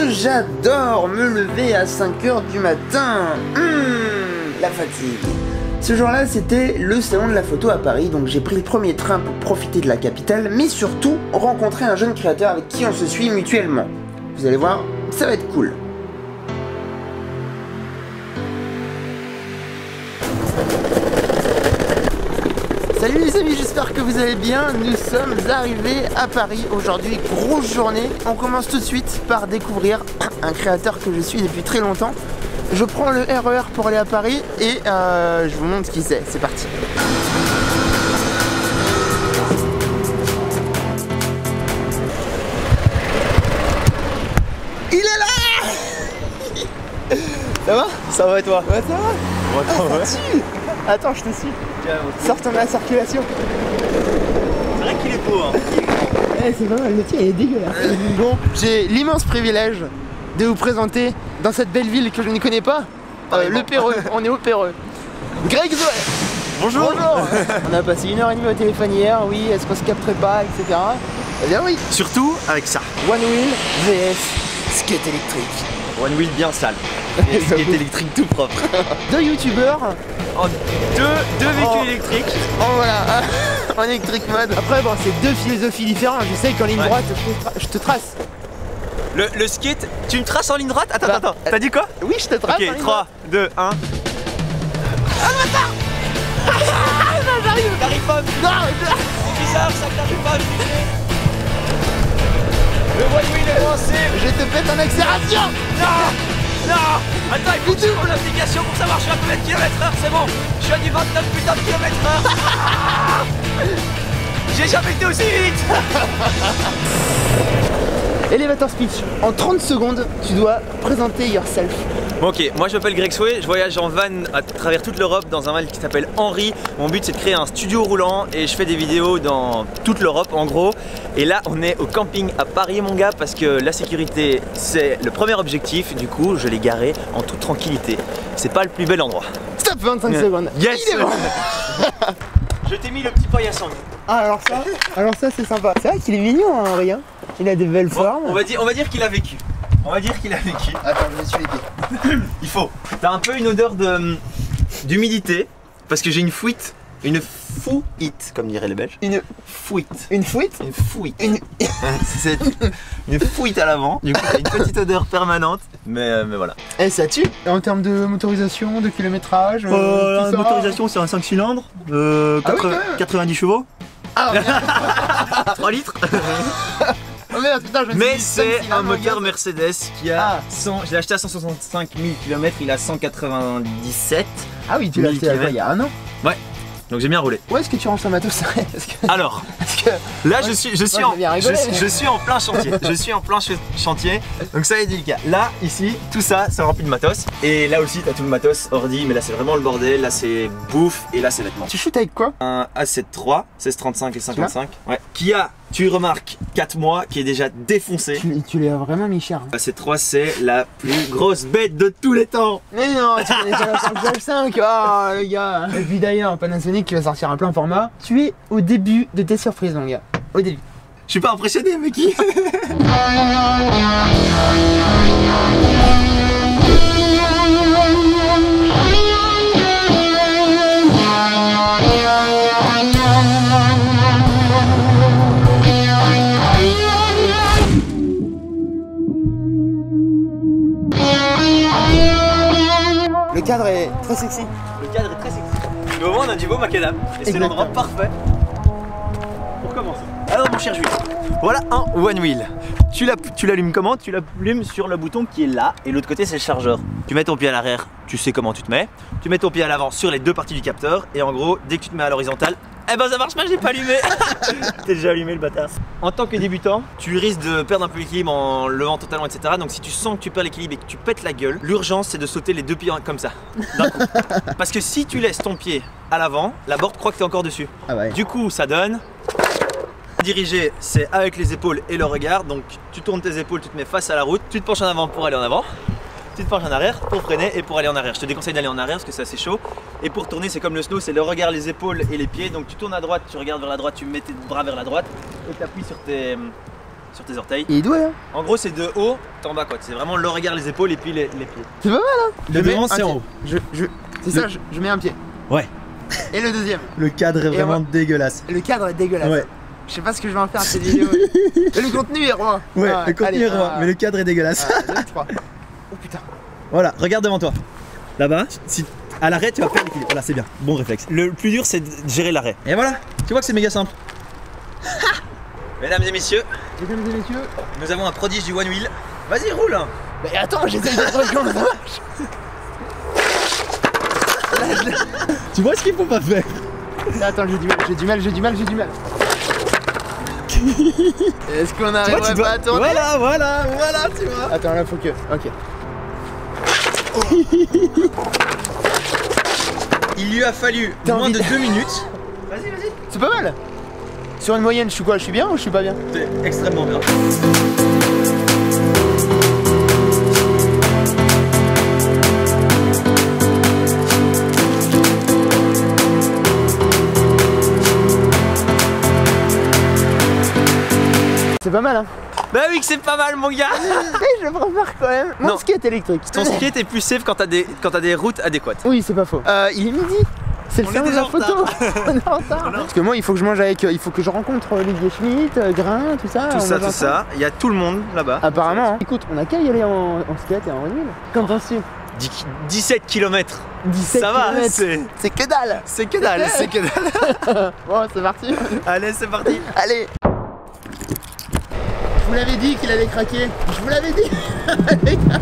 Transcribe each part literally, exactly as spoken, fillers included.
que j'adore me lever à cinq heures du matin. Mmh, la fatigue. Ce jour-là, c'était le salon de la photo à Paris, donc j'ai pris le premier train pour profiter de la capitale, mais surtout rencontrer un jeune créateur avec qui on se suit mutuellement. Vous allez voir, ça va être cool. Salut les amis, j'espère que vous allez bien. Nous sommes arrivés à Paris aujourd'hui, grosse journée. On commence tout de suite par découvrir un créateur que je suis depuis très longtemps. Je prends le R E R pour aller à Paris et euh, je vous montre qui c'est. C'est parti. Il est là. Ça va? Ça va et toi? Ouais, ça va. Ouais, ah, ouais. ça tue. Attends, je te suis. Sors ton la circulation. C'est vrai qu'il est beau, hein. Eh, c'est pas mal, le tien il est dégueulasse. Bon, j'ai l'immense privilège de vous présenter dans cette belle ville que je ne connais pas, euh, le Péreux. On est au Péreux. Greg Zoé. Bonjour. Bonjour. On a passé une heure et demie au téléphone hier, oui, est-ce qu'on se capterait pas, et cetera. Eh bien oui. Surtout avec ça. One wheel V S skate électrique. One wheel bien sale. Et skate électrique tout propre. Deux youtubeurs. En deux, deux véhicules Oh. électriques. Oh voilà, en électrique mode. Après bon, c'est deux philosophies différentes. Je sais qu'en ligne Ouais. droite, je te, tra je te trace. Le, le skate, tu me traces en ligne droite? Attends, Bah, attends, attends. T'as dit quoi? Oui, je te trace. Ok, trois, deux, un. Ah le bâtard. Non, j'arrive. T'arrives pas. Non, C'est bizarre ça que t'arrives pas à viser. Le one wheel est lancé. je te pète en accélération. Non. Non. Attends, il faut que je trouve l'application pour savoir je suis à combien de kilomètres heure. C'est bon, je suis à du vingt-neuf putain de kilomètres heure. J'ai jamais été aussi vite. Elevator speech. En trente secondes, tu dois présenter yourself. Bon, ok, moi je m'appelle Greg Soué, je voyage en van à travers toute l'Europe dans un van qui s'appelle Henri. Mon but c'est de créer un studio roulant et je fais des vidéos dans toute l'Europe en gros. Et là on est au camping à Paris mon gars parce que la sécurité c'est le premier objectif. Du coup je l'ai garé en toute tranquillité. C'est pas le plus bel endroit. Stop, vingt-cinq Yeah. secondes. Yes. Il est bon. Je t'ai mis le petit paillasson. Ah alors ça, alors ça c'est sympa. C'est vrai qu'il est mignon hein, Henri. Hein. Il a des belles Bon, formes. on va dire, on va dire qu'il a vécu. On va dire qu'il a vécu. Attends, je me suis les pieds. Il faut. T'as un peu une odeur de d'humidité parce que j'ai une fuite, une fouite comme diraient les Belges. Une, Fuite. une fuite. Une fuite. Une... C'est une fuite à l'avant. Du coup, t'as une petite odeur permanente. Mais, euh, mais voilà. Eh ça tue. En termes de motorisation, de kilométrage. euh, Euh, tout la ça. motorisation, c'est un cinq cylindres. Euh, Ah oui, quatre- quand même. quatre-vingt-dix chevaux. Ah merde. trois litres. Oh merde, putain, je me suis Mais dit, c'est comme un s'il moteur avait Mercedes qui a Ah. cent. Je l'ai acheté à cent soixante-cinq mille kilomètres. Il a cent quatre-vingt-dix-sept. Ah oui, tu l'as mille acheté à quoi, il y kilomètres. a un an. Ouais. Donc j'ai bien roulé. Où est-ce que tu ranges ton matos? Parce que... Alors. Parce que... Là, je suis, je suis, Moi, en, j'ai bien je, rigolé. suis- je suis en plein chantier. Je suis en plein ch- chantier. Donc ça est délicat. Là, ici, tout ça, c'est rempli de matos. Et là aussi, t'as tout le matos ordi. Mais là, c'est vraiment le bordel. Là, c'est bouffe. Et là, c'est vêtements. Tu shootes avec quoi? Un A sept trois, seize trente-cinq et cinquante-cinq. Ouais. Qui a, tu remarques, quatre mois, qui est déjà défoncé. Tu, tu l'as vraiment mis cher. Hein. A sept trois, c'est la plus grosse bête de tous les temps. Mais non, tu connais pas la cinq cinq. Oh le gars. Et puis d'ailleurs, Panasonic qui va sortir un plein format. Tu es au début de tes surprises mon gars. Au début. Je suis pas impressionné, mais qui? Le cadre est très sexy. Le cadre est très sexy. Mais au moins, on a du beau macadam. Et c'est Exactement. l'endroit parfait pour commencer. Alors, mon cher Jules, voilà un one wheel. Tu la- tu l'allumes comment? Tu l'allumes sur le bouton qui est là et l'autre côté c'est le chargeur. Tu mets ton pied à l'arrière, tu sais comment tu te mets. Tu mets ton pied à l'avant sur les deux parties du capteur et en gros dès que tu te mets à l'horizontale, eh ben ça marche pas, je l'ai pas allumé. T'es déjà allumé le bâtard. En tant que débutant, tu risques de perdre un peu l'équilibre en levant totalement, et cetera. Donc si tu sens que tu perds l'équilibre et que tu pètes la gueule, l'urgence c'est de sauter les deux pieds comme ça, d'un coup. Parce que si tu laisses ton pied à l'avant, la board croit que t'es encore dessus. Ah ouais. Du coup ça donne. Diriger, c'est avec les épaules et le regard. Donc tu tournes tes épaules, tu te mets face à la route, tu te penches en avant pour aller en avant, tu te penches en arrière pour freiner et pour aller en arrière. Je te déconseille d'aller en arrière parce que c'est assez chaud. Et pour tourner, c'est comme le snow, c'est le regard, les épaules et les pieds. Donc tu tournes à droite, tu regardes vers la droite, tu mets tes bras vers la droite et tu appuies sur tes, sur tes orteils. Il est doué, hein. En gros, c'est de haut, t'es en bas quoi. C'est vraiment le regard, les épaules et puis les, les pieds. C'est pas mal, hein. Le devant, c'est en haut. Je, je, c'est Le... ça, je, je mets un pied. Ouais. Et le deuxième. Le cadre est vraiment moi, dégueulasse. Le cadre est dégueulasse. Ouais. Je sais pas ce que je vais en faire de cette vidéo. Le contenu est roi. Ouais, ah, le contenu allez, est roi, ah, mais le cadre est dégueulasse. un, deux, trois. Oh putain. Voilà, regarde devant toi. Là-bas, si à l'arrêt, tu vas perdre l'équilibre. Voilà, c'est bien. Bon réflexe. Le plus dur, c'est de gérer l'arrêt. Et voilà, tu vois que c'est méga simple. Mesdames et messieurs, Mesdames et messieurs. nous avons un prodige du one wheel. Vas-y, roule hein. Mais attends, j'essaie de trouver comment ça marche. Là, je... Tu vois ce qu'il faut pas faire. Attends, j'ai du mal, j'ai du mal, j'ai du mal, j'ai du mal. Est-ce qu'on arriverait dois... pas à tourner? Voilà, voilà, voilà, tu vois. Attends, là faut que... Ok. Il lui a fallu moins de deux minutes. Vas-y, vas-y. C'est pas mal. Sur une moyenne, je suis quoi? Je suis bien ou je suis pas bien? C'est extrêmement bien. C'est pas mal, hein. Bah oui que c'est pas mal mon gars. Mais je préfère quand même mon Non. skate électrique. Ton skate est plus safe quand t'as des, quand t'as des routes adéquates. Oui, c'est pas faux. Euh, il est midi. C'est le On est salon de déjà la en photo. On est en retard. Parce que moi, il faut que je mange avec. Il faut que je rencontre Olivier Schmitt, euh, Grain, tout ça. Tout on ça, mange tout ensemble. ça. Il y a tout le monde là-bas. Apparemment. Hein. Écoute, on a qu'à y aller en, en skate et en wheel. Qu'en penses-tu? dix-sept kilomètres. dix-sept Ça va, kilomètres. c'est. C'est que dalle. C'est que dalle, c'est que dalle. Bon, c'est parti. Allez, c'est parti. Allez. Je vous l'avais dit qu'il allait craquer. Je vous l'avais dit. Les gars.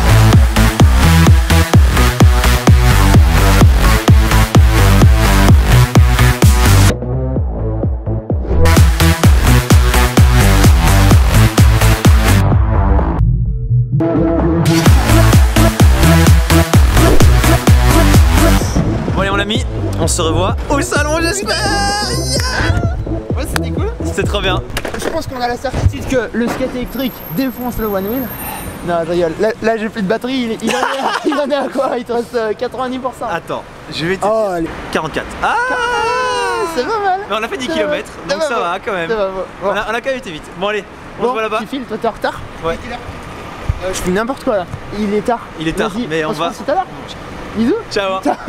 Bon allez mon ami, on se revoit au salon j'espère. Yeah. Ouais, c'était cool. C'était trop bien. Je pense qu'on a la certitude que le skate électrique défonce le one wheel. Non, je rigole. Là, là j'ai plus de batterie. Il, il, en est à, il en est à quoi? Il te reste euh, quatre-vingt-dix pour cent. Attends, je vais te Oh, allez. quarante-quatre. Ah, C'est pas mal. mais on a fait dix C'est kilomètres, pas- donc c'est ça pas va mal. quand même. C'est pas bon. On a, on a quand même été vite. Bon allez, on Bon, se voit là-bas. Tu files, toi t'es en retard? Ouais. Euh, je fais n'importe quoi là. Il est tard. Il est tard, Vas-y, mais on se va- voit tout à l'heure. Bisous. Ciao. Ciao.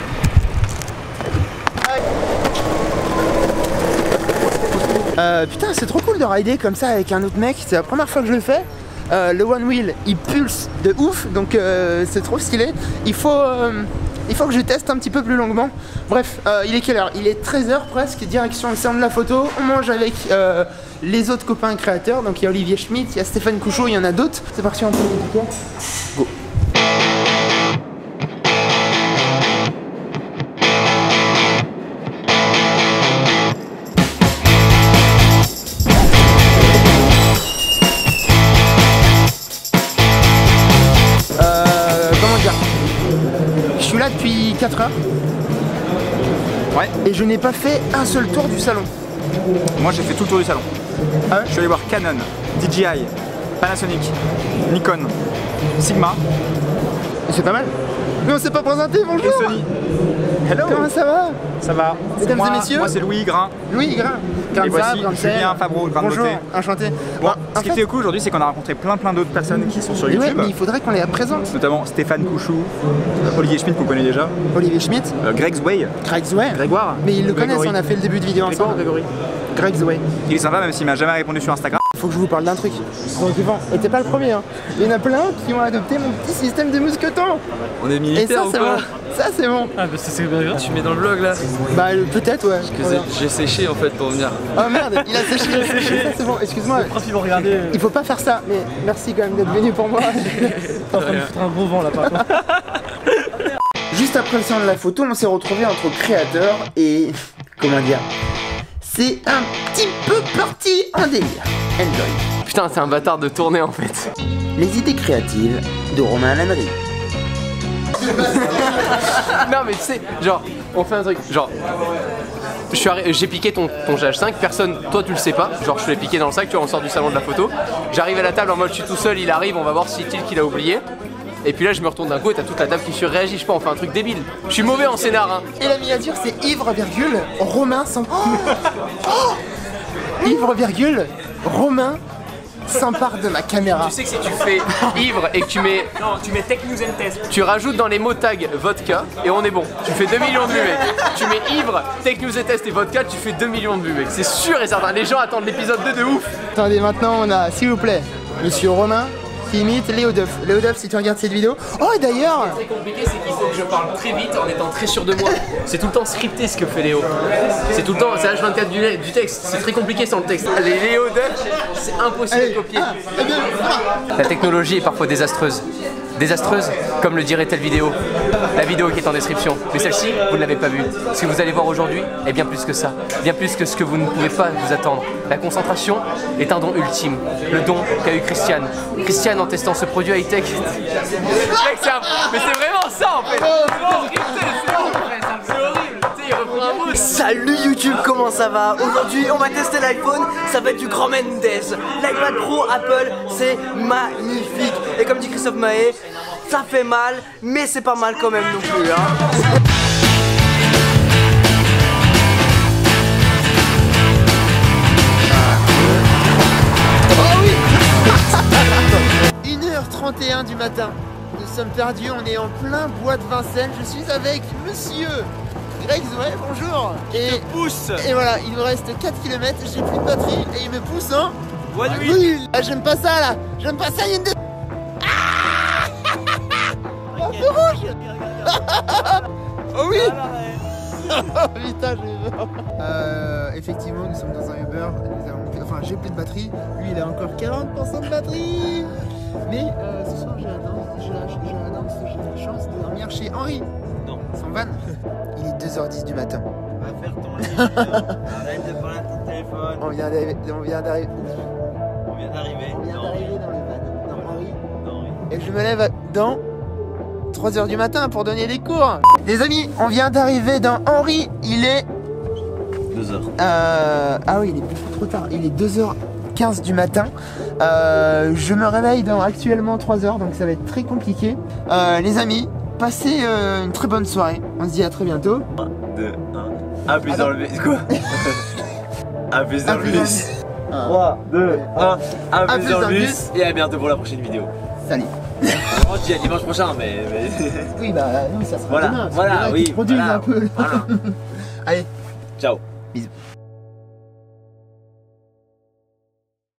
Euh, putain, c'est trop cool de rider comme ça avec un autre mec. C'est la première fois que je le fais. Euh, le one wheel il pulse de ouf, donc euh, c'est trop stylé. Il faut, euh, il faut que je teste un petit peu plus longuement. Bref, euh, il est quelle heure? Il est treize heures presque, direction le salon de la photo. On mange avec euh, les autres copains créateurs. Donc il y a Olivier Schmitt, il y a Stéphane Couchot, il y en a d'autres. C'est parti, on prend les tickets. Go. Je suis là depuis quatre heures. Ouais. Et je n'ai pas fait un seul tour du salon. Moi j'ai fait tout le tour du salon. Ah ouais? Je suis allé voir Canon, D J I, Panasonic, Nikon, Sigma Et c'est pas mal. Mais on s'est pas présenté, bonjour. et Sony. Hello. Comment ça va? Ça va? Mesdames moi, et messieurs. Moi c'est Louis Grain. Louis, Grain. Grain Et de sable, voici Grain de sel. Julien Favreau, Grain de Bonjour, beauté. enchanté. Bon, Bon, ce en qui fait, était cool aujourd'hui c'est qu'on a rencontré plein plein d'autres personnes qui sont sur mais ouais, YouTube. mais il faudrait qu'on les présente. Notamment Stéphane Couchou, Olivier Schmitt qu'on connaît déjà, Olivier Schmitt, euh, Greg Zway, Greg Zway. Grégoire. Mais ils le Grégory. connaissent, on a fait le début de vidéo Grégoire, ensemble. Grégory. Greg Zway. Il est sympa même s'il m'a jamais répondu sur Instagram. Faut que je vous parle d'un truc. Donc Yvan, et t'es pas le premier, hein. Il y en a plein qui ont adopté mon petit système de mousquetons. On est Et militaire ça ou c'est pas? bon. Ça c'est bon. Ah bah ça c'est bien grave. Tu mets dans le vlog là? Bah euh, peut-être ouais. Que Voilà. j'ai séché en fait pour venir. Oh merde, il a séché. Ça c'est bon, excuse-moi. Ils vont regarder. Il faut pas faire ça, mais merci quand même d'être venu pour moi. T'es en train de foutre un gros vent là par contre. Juste après le salon de la photo, on s'est retrouvés entre créateurs et... comment dire? C'est un petit peu parti en délire. Enjoy. Putain c'est un bâtard de tourner en fait. Les idées créatives de Romain Lannery. Non mais tu sais, genre, on fait un truc, genre, je suis arri- j'ai piqué ton, ton G H cinq, personne, toi tu le sais pas, genre je te l'ai piqué dans le sac, tu vois, on sort du salon de la photo, j'arrive à la table en mode je suis tout seul, il arrive, on va voir si c'est qu'il a oublié, et puis là je me retourne d'un coup et t'as toute la table qui surréagit, je sais pas, on fait un truc débile. Je suis mauvais en scénar, hein. Et la miniature c'est ivre virgule Romain sans... Oh oh ivre virgule Romain s'empare de ma caméra. Tu sais que si tu fais ivre et que tu mets. Non, tu mets Tech News and Test. Tu rajoutes dans les mots tag vodka et on est bon. Tu fais deux millions de vues, mec. Tu mets ivre, Tech News and Test et vodka, tu fais deux millions de vues, mec. C'est sûr et certain. Les gens attendent l'épisode deux de ouf. Attendez, maintenant on a, s'il vous plaît, Monsieur Romain qui imite Léo Duff. Léo Duff, si tu regardes cette vidéo. Oh, et d'ailleurs. Ce qui est très compliqué, c'est qu'il faut que je parle très vite en étant très sûr de moi. C'est tout le temps scripté ce que fait Léo. C'est tout le temps, c'est H vingt-quatre du, du texte. C'est très compliqué sans le texte. Les Léo Duff, c'est impossible de copier. La technologie est parfois désastreuse. Désastreuse, comme le dirait telle vidéo. La vidéo qui est en description. Mais celle-ci, vous ne l'avez pas vue. Ce que vous allez voir aujourd'hui est bien plus que ça. Bien plus que ce que vous ne pouvez pas vous attendre. La concentration est un don ultime. Le don qu'a eu Christiane. Christiane en testant ce produit high-tech. Mais c'est vraiment ça en fait. C'est horrible. Tu sais, il reprend un mot. Salut YouTube, comment ça va? Aujourd'hui on va tester l'iPhone, ça va être du grand Mendes. L'iPad Pro Apple, c'est magnifique. Et comme dit Christophe Maé, ça fait mal, mais c'est pas mal quand même non plus hein. une heure trente et un du matin. Nous sommes perdus, on est en plein bois de Vincennes. Je suis avec monsieur Greg Zoé, bonjour. Et, Pousse. et voilà, il nous reste quatre kilomètres, j'ai plus de batterie et il me pousse en One Wheel. Wheel. Ah, j'aime pas ça là, j'aime pas ça, il y a une... Ah oh, feu rouge. Oh oui. Putain, j'ai peur. Euh, effectivement, nous sommes dans un Uber, nous avons... enfin j'ai plus de batterie, lui il a encore quarante pour cent de batterie. Mais euh, ce soir j'ai l'annonce, j'ai la, j'ai l'annonce, j'ai la chance de dormir chez Henri. Non. Son van. Il est deux heures dix du matin. Va faire ton lit. Arrête de parler à ton téléphone. On vient d'arriver. On vient d'arriver. On vient d'arriver. On vient Non. d'arriver dans le van, dans Henri. Non, oui. Et je me lève dans trois heures du matin pour donner des cours. Les amis, on vient d'arriver dans Henri. Il est Deux heures. Euh, ah oui, il est beaucoup trop tard. Il est deux heures quinze du matin. Euh, je me réveille dans actuellement trois heures, donc ça va être très compliqué. Euh, les amis, passez euh, une très bonne soirée. On se dit à très bientôt. un, deux, un. A plus dans le bus. Quoi? A plus dans le bus. trois, deux, un. A plus dans le bus. Et à bientôt pour la prochaine vidéo. Salut. On se dit à dimanche prochain, mais. mais... Oui, bah nous, ça sera Voilà, demain. voilà, Demain oui. qu'ils produisent Voilà, un peu. voilà. Allez, Ciao. bisous.